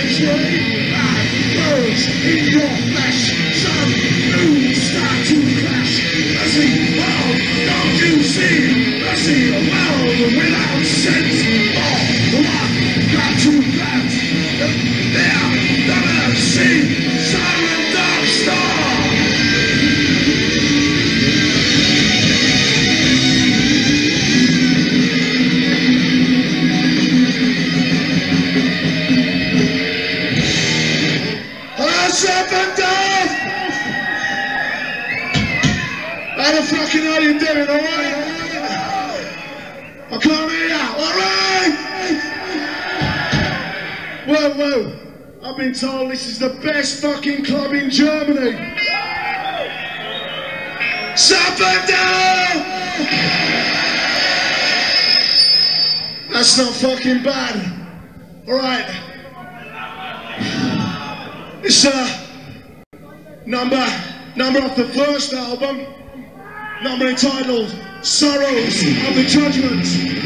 trade and birds in your flesh. Some moons start to clash. Mercy, world, don't you see? Mercy, a world without sense. Oh, what got to plant? There, never see. Silent dark star. How the fucking hell you doing, alright? I can't hear you, alright? Whoa, I've been told this is the best fucking club in Germany. Sapphire! That's not fucking bad. Alright. It's number off the first album. Number entitled Sorrows of the Judgment.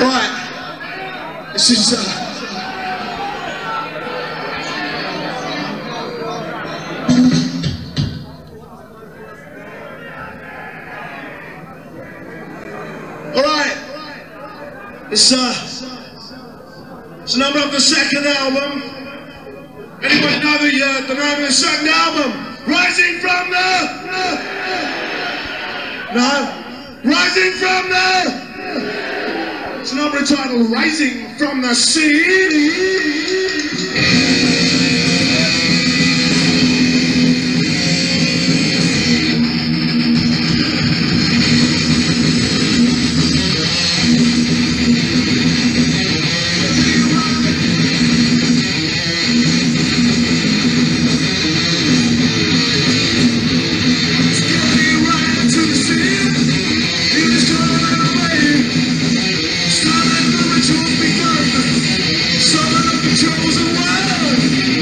Right, this is alright, it's a number of the second album. Anyone know the name of the second album? Rising from the... No? Rising from the... It's a number entitled Rising from the Sea. Chosen one.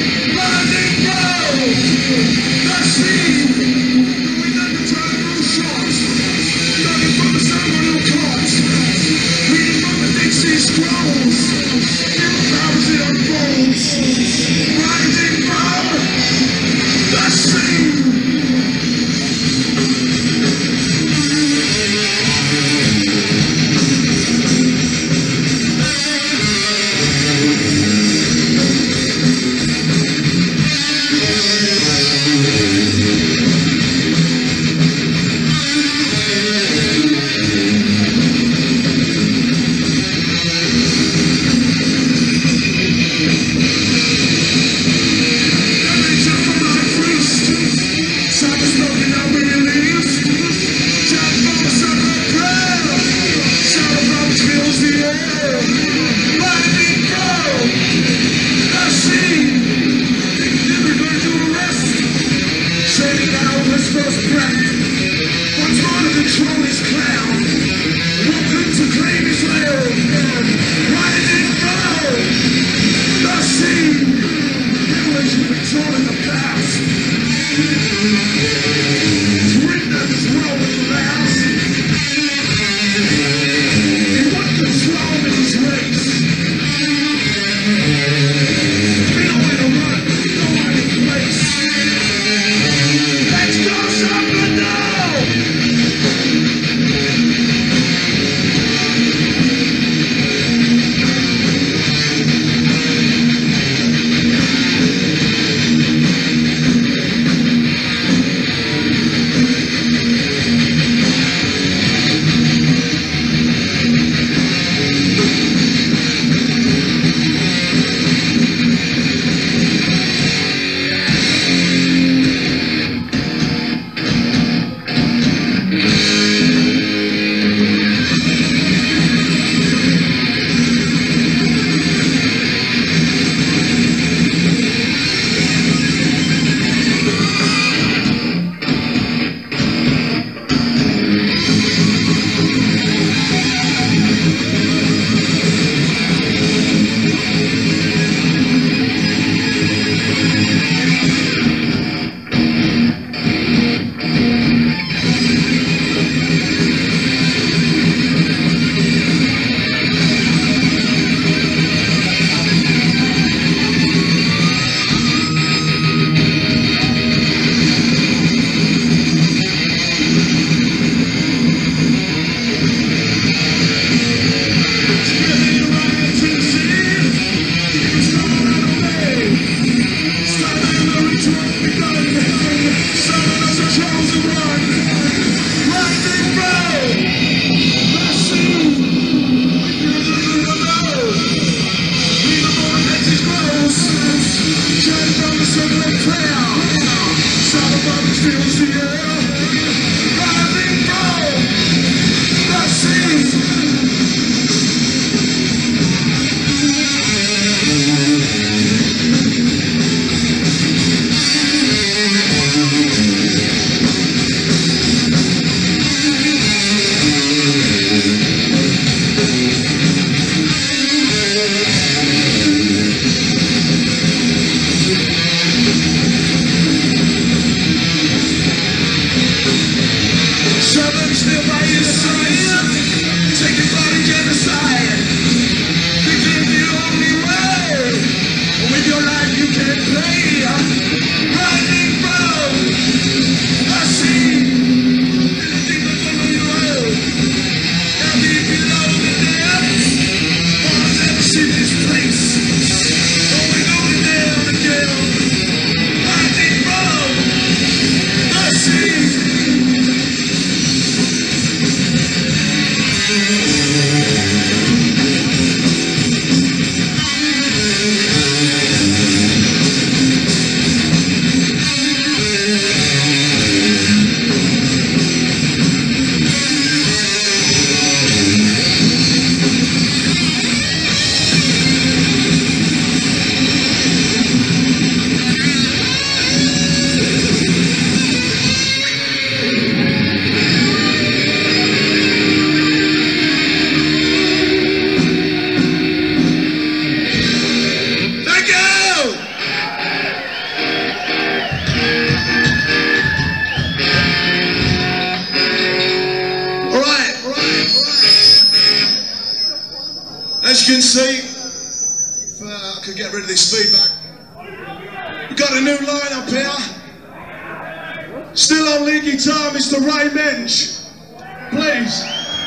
As you can see, if I could get rid of this feedback, we've got a new lineup here. Still on lead guitar, Mr. Ray Mensch. Please.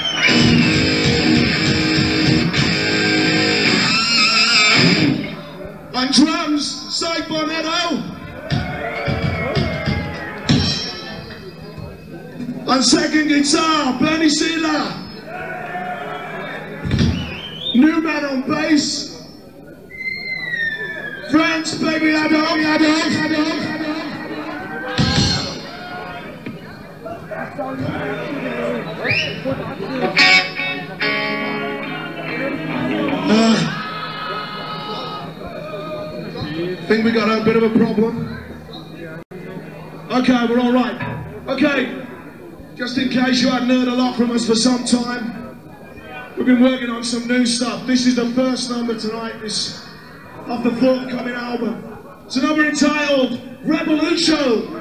On drums, Cy Bonetto. On second guitar, Bernie Sealer. New man on bass, Franz Baby Ladog. Think we got a bit of a problem. Okay, we're all right. Okay, just in case you hadn't heard a lot from us for some time, we've been working on some new stuff. This is the first number tonight, this of the forthcoming album. It's a number entitled Revolution.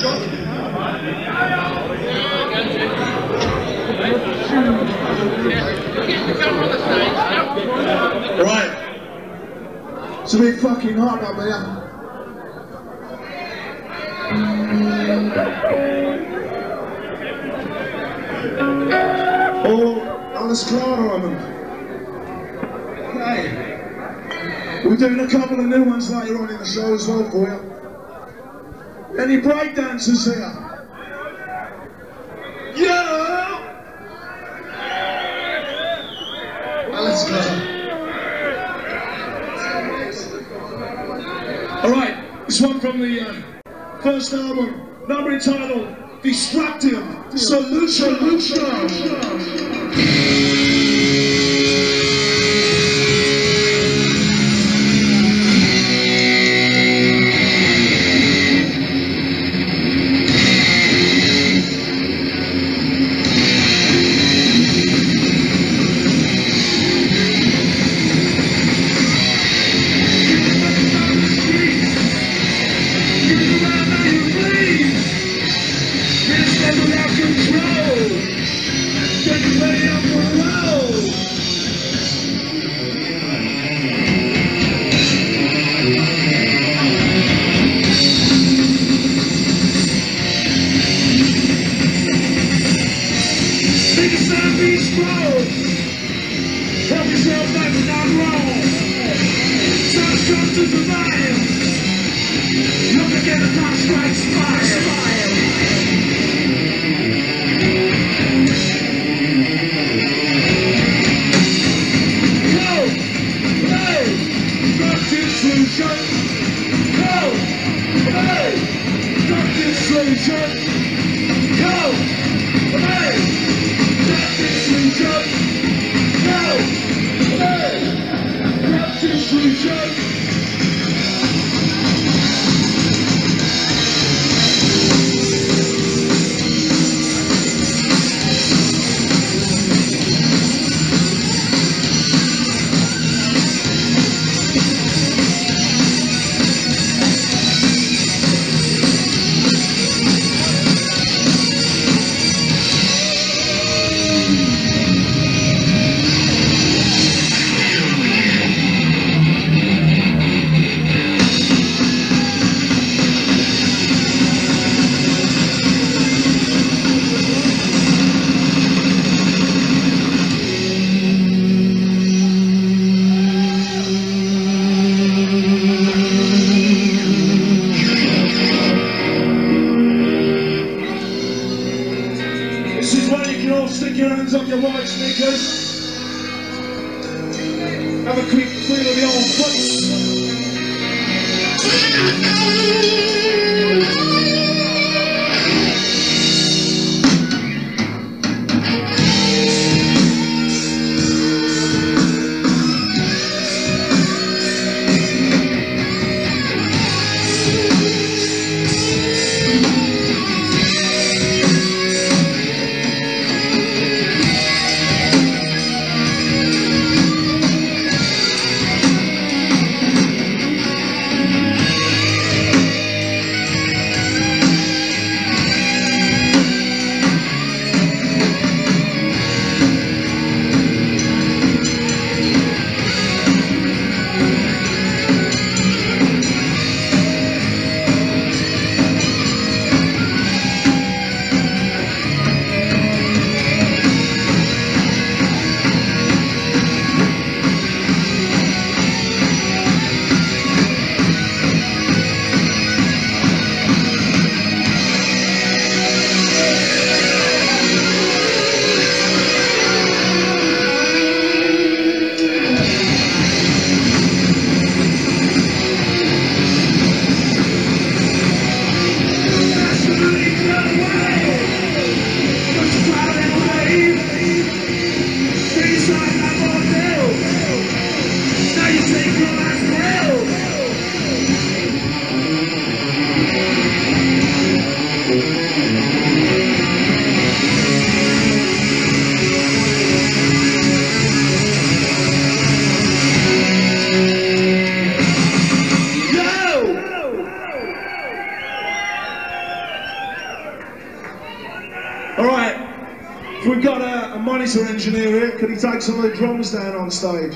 Right. It's a bit fucking hot up here. Oh, alles klar, Armin. Hey, we're doing a couple of new ones later on in the show as well for you. Any break dancers here? Yeah! Alles klar. Alright, this one from the first album, number entitled Destructive Solution. Help yourself, that's not wrong. Time comes to survive. Look again, the clock strikes fire. Go, hey, drug diffusion. Go, hey, drug diffusion. Go, hey, drug diffusion. Go, hey, drug diffusion. This is where you can all stick your hands up your white sneakers. Have a quick feel of the old butts. All right, we've got a monitor engineer here. Could he take some of the drums down on stage?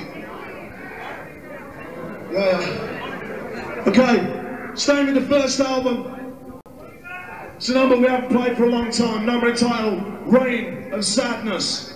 Yeah. Okay, staying with the first album. It's a number we haven't played for a long time. Number entitled Rain of Sadness.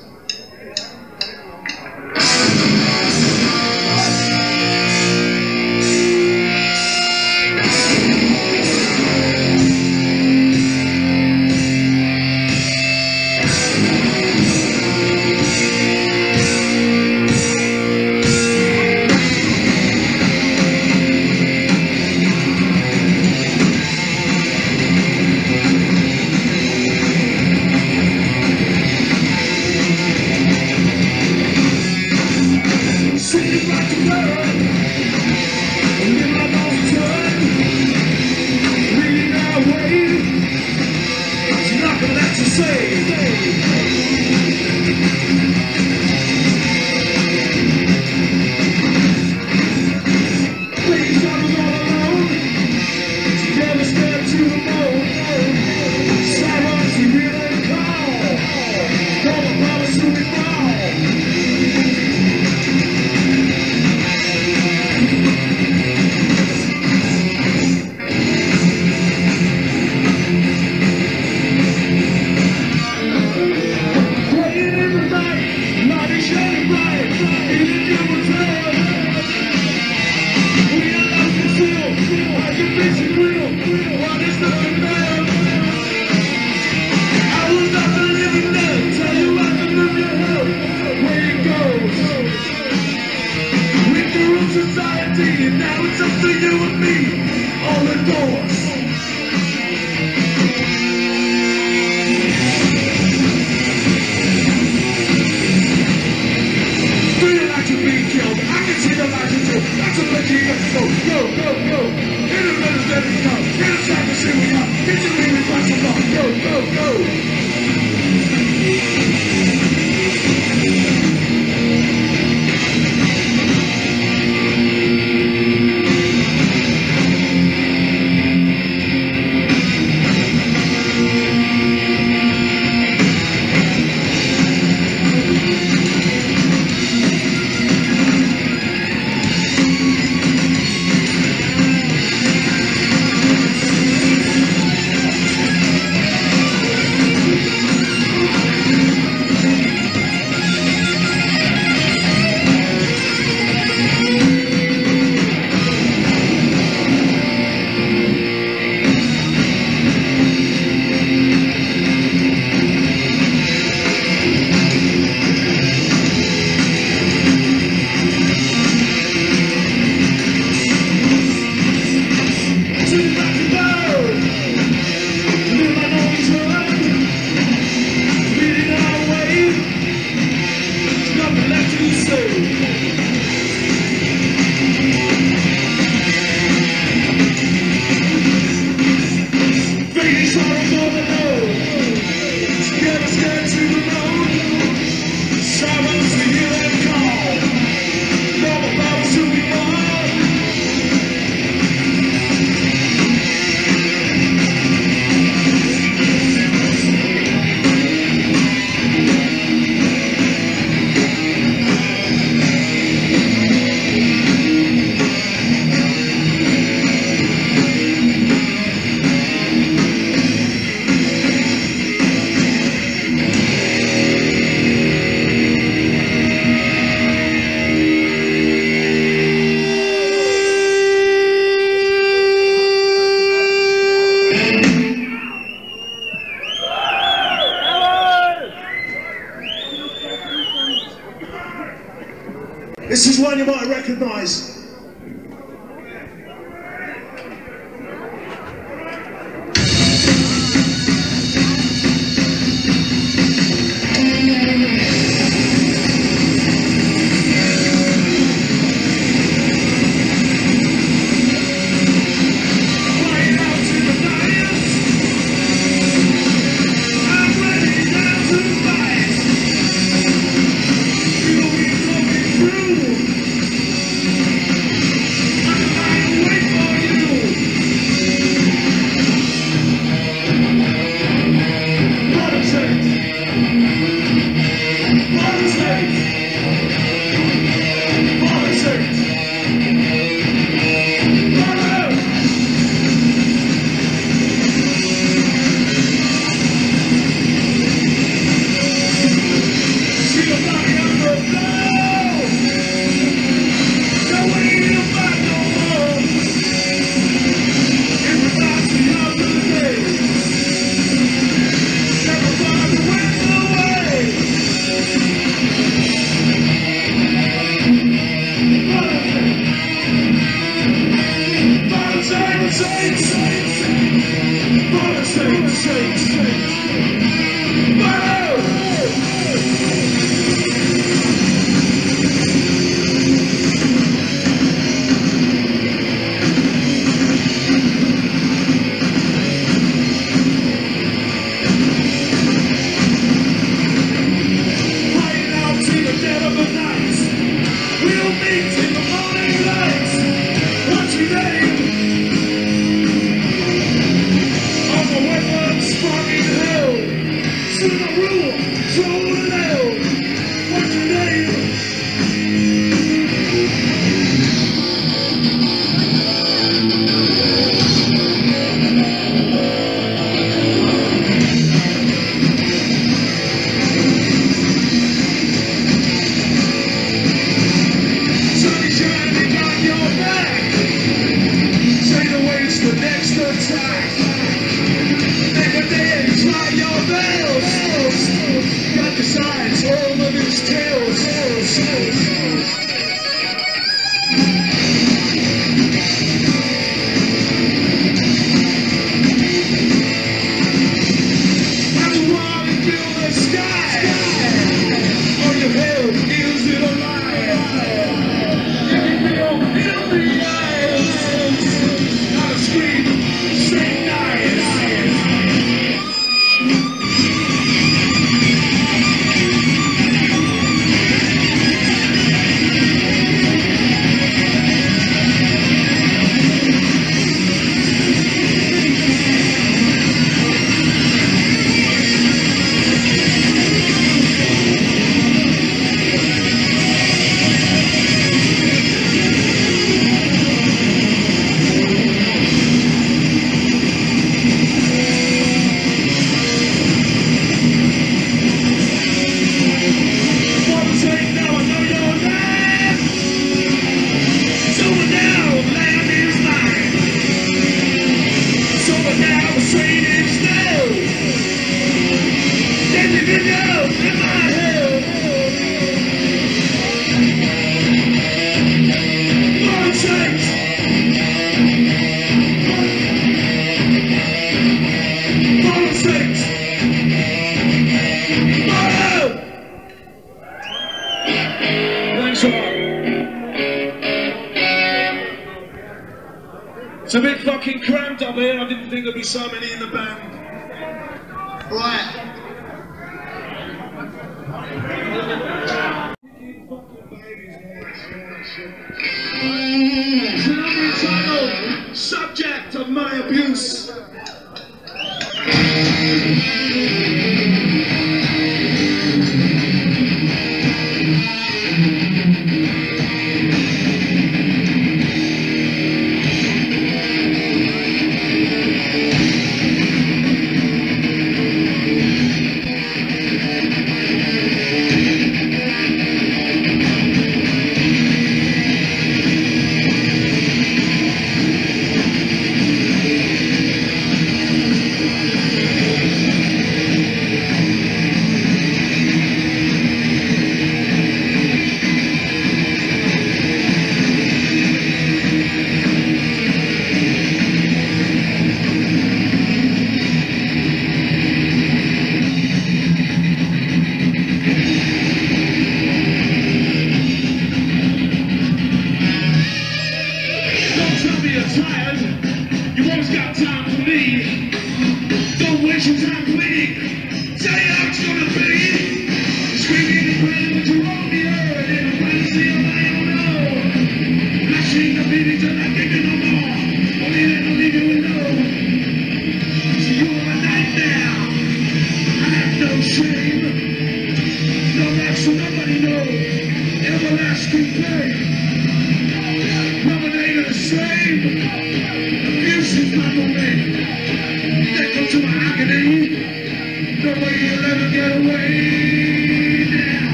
Now it's up to you and me, all the doors. Feel like you're being killed, I can see the light you do. That's a lucky you go, go, go, go. In the middle of every come, get a time to see me up. Get your leaving by some love, go, go, go. This is one you might recognise. It's a bit fucking cramped up here. I didn't think there'd be so many in the band. Right. It's an untitled subject of my abuse.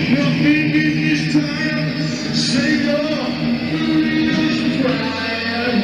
Save your cry.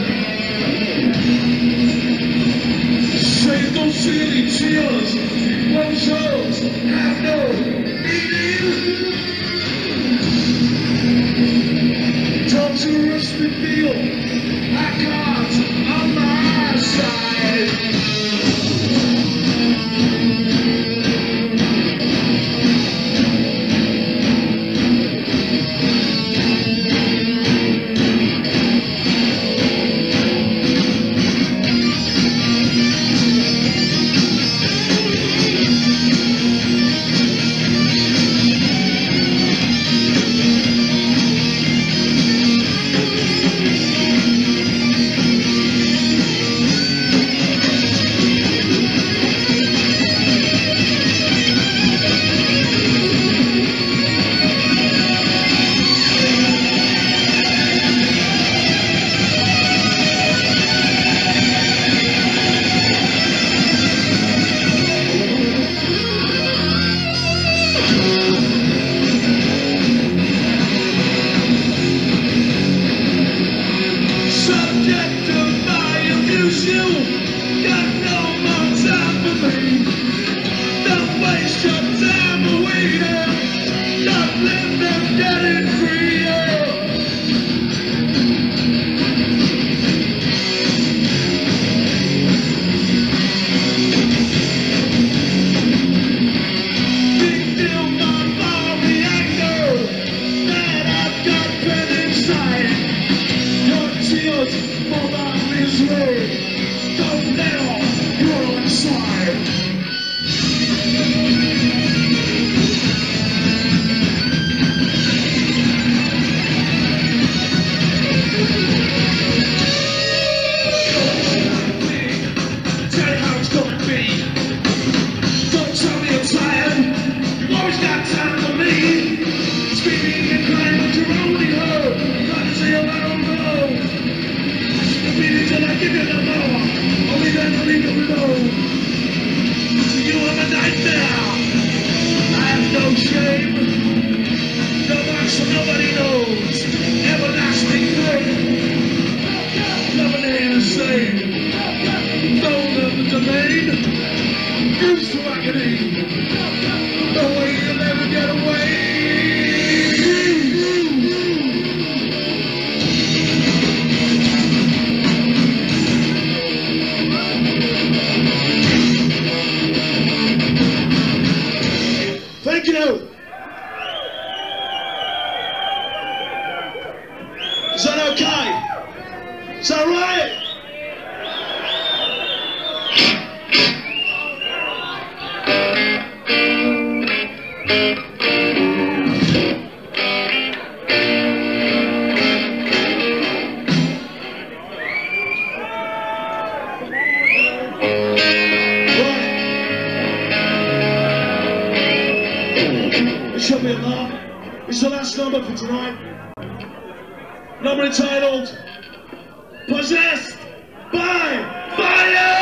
know. To you I'm a nightmare. I have no shame. No marks for nobody knows. Everlasting pain. Never name the same. Known of the domain. Used to agony. No way you'll ever get away. Thank you. Is that okay? Is that right? Should be enough. It's the last number for tonight. Number entitled Possessed by Fire!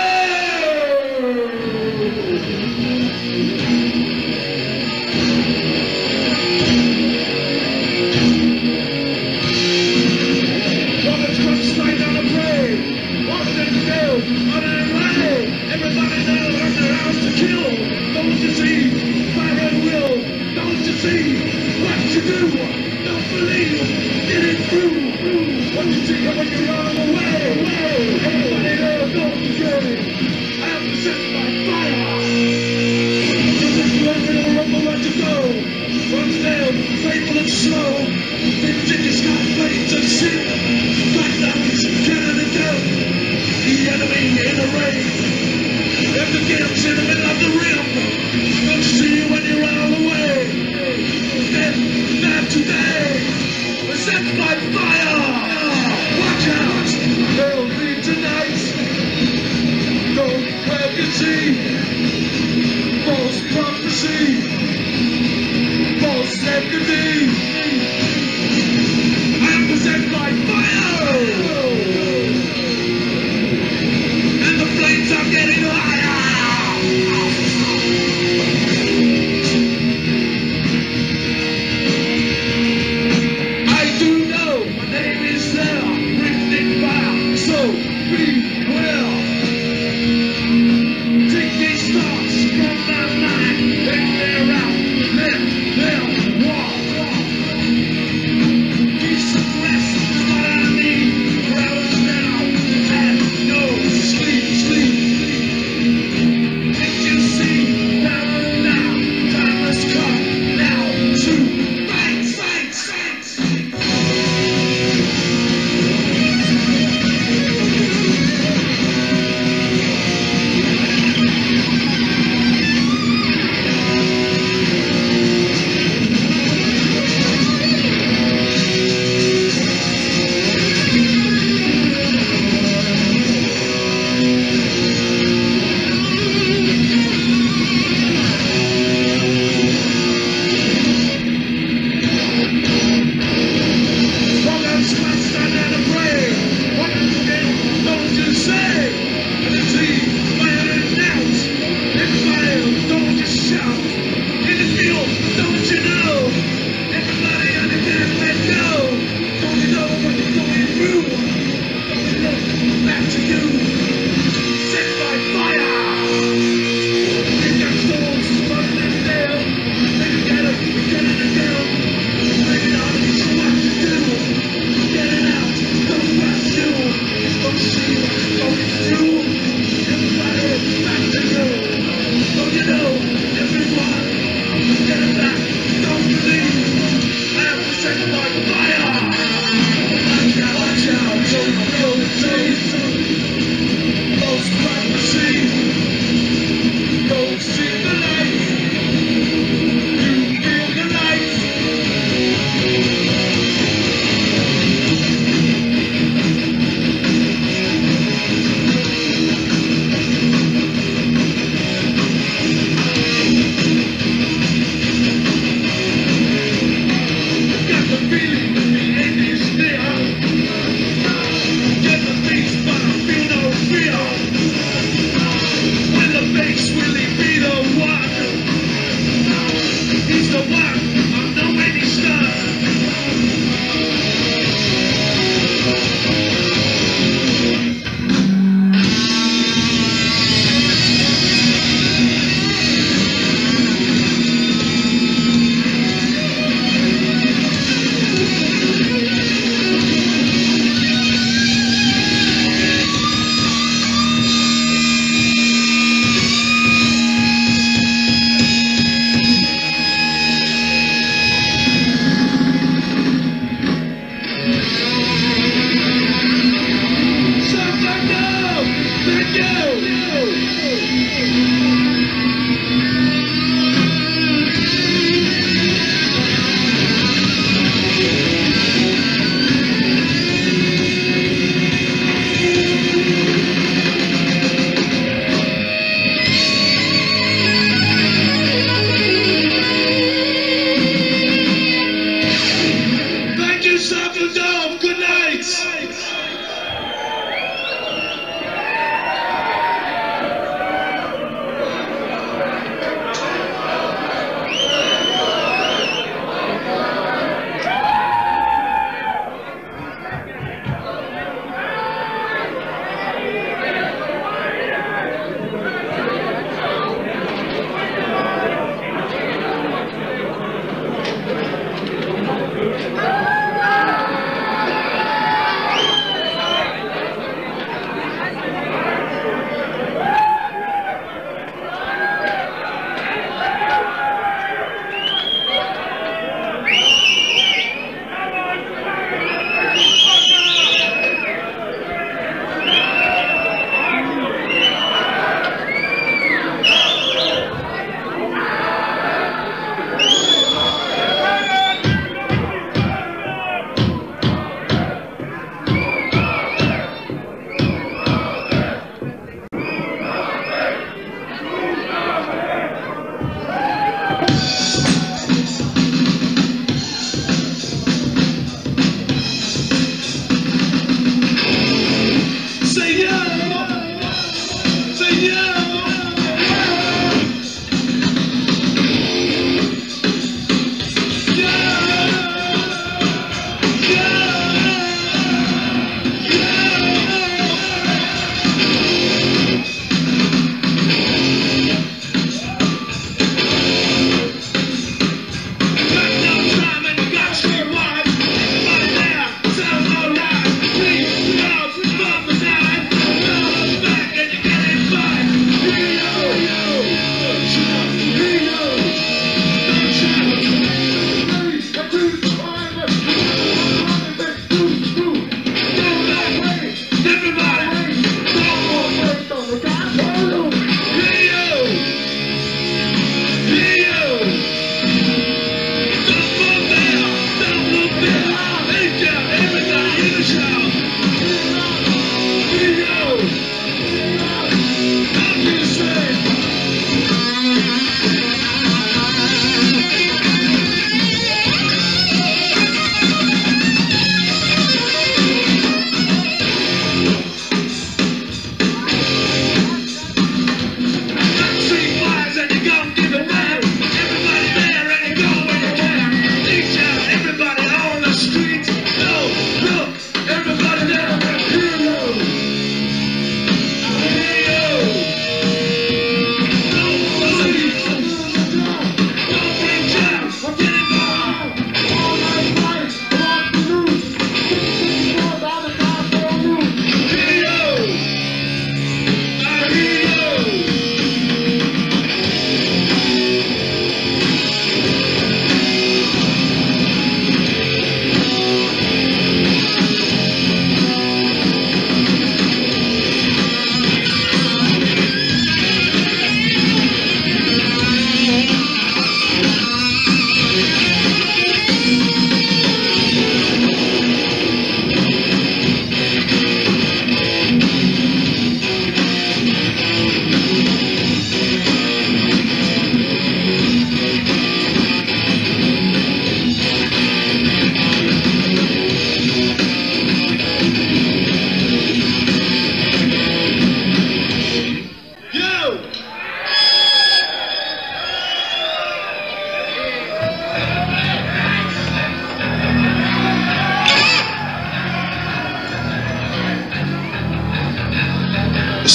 Roberts come straight down the parade. What did they do? Other than lie. Everybody now learned their house to kill. Those to see, fire and will. Don't you see what you do? Don't believe, get it through. What you see when you're on the way. Everybody there knows the journey. I am possessed by fire. You never remember where to go. Runs down, faithful and slow. Things in your sky, flames and sin. Black nights, killing and death. The enemy in the rain. Left the camps in the middle of the rim. Don't you see when you're on the way? Not today, possessed by fire. Watch out, there'll be tonight. Don't well you see, false prophecy, false empathy. I'm possessed by fire, and the flames are getting higher.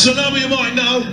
So now you might know.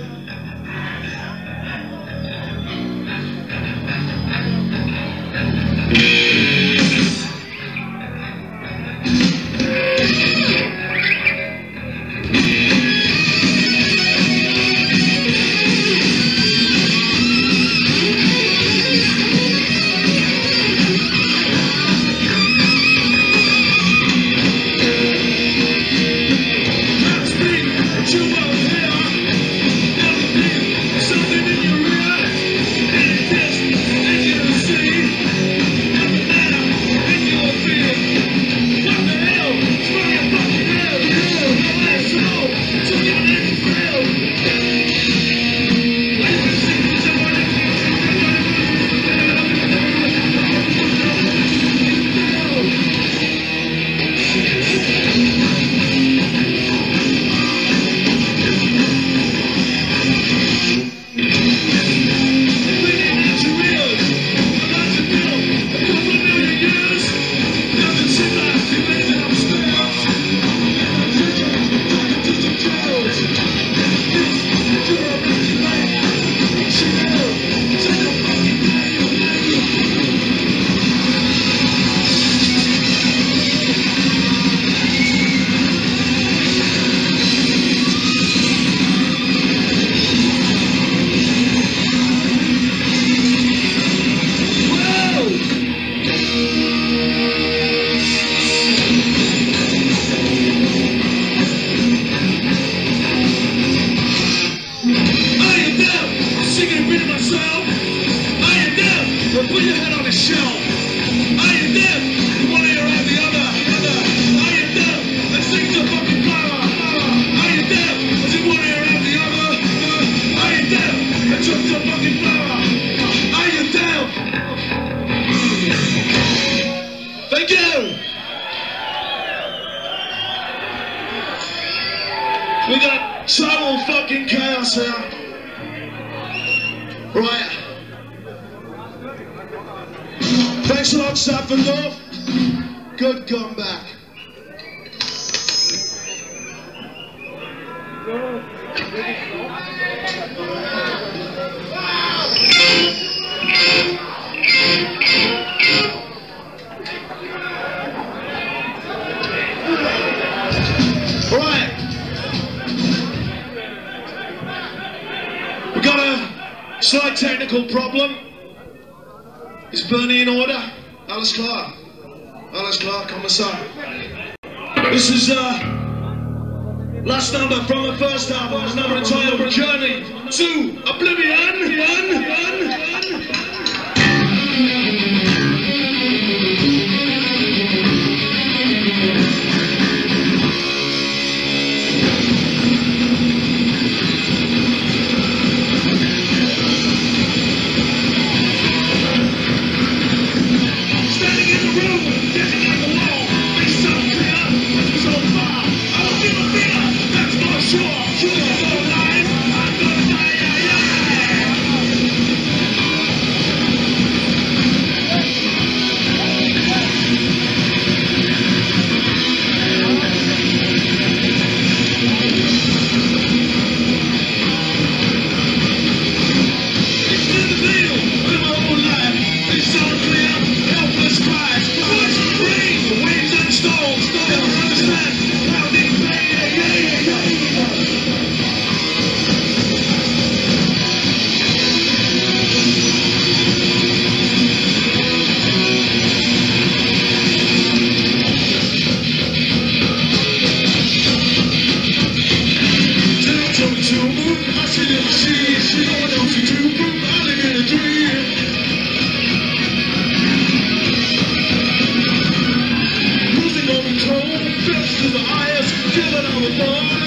Put your head on the shelf. I am them. You want to hear out the other. I am them. Let's sing the fucking flower. I am them. As you want to hear out the other. I am them. Let's sing the fucking flower. I am them. Thank you. We got total fucking chaos here. Right. Thanks a lot, Safford Love. Good comeback. Right. We got a slight technical problem. Is Bernie in order? Alles klar. Alles klar, Kommissar. This is last number from the first album. It's number entitled Journey to Oblivion. Losing all control, flesh to the highest, killing our love.